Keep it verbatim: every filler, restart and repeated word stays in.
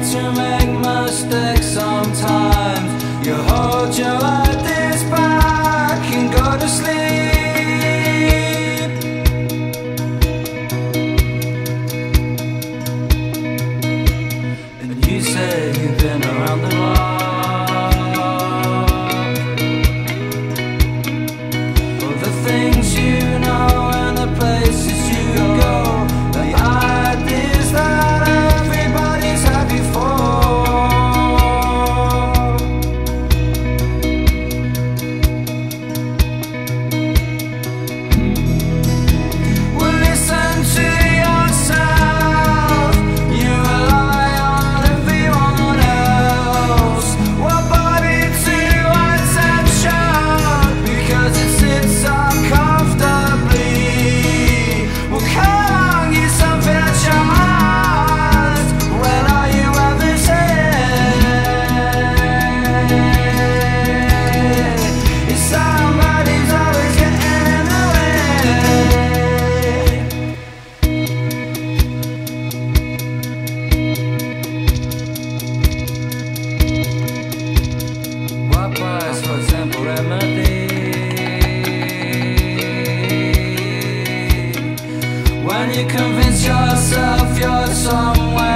to make mistakes sometimes. You hold your ideas back and go to sleep. And you say you've been around the block. All the things you know and the places you go, the ideas that everybody's had before. Well, listen to yourself. You rely on everyone else. Well, body to attention because it sits so comfortably. Well, come on, give something a chance. When are you ever said? If somebody's always getting in the way. What price for simple remedy? When you convince yourself you're somewhere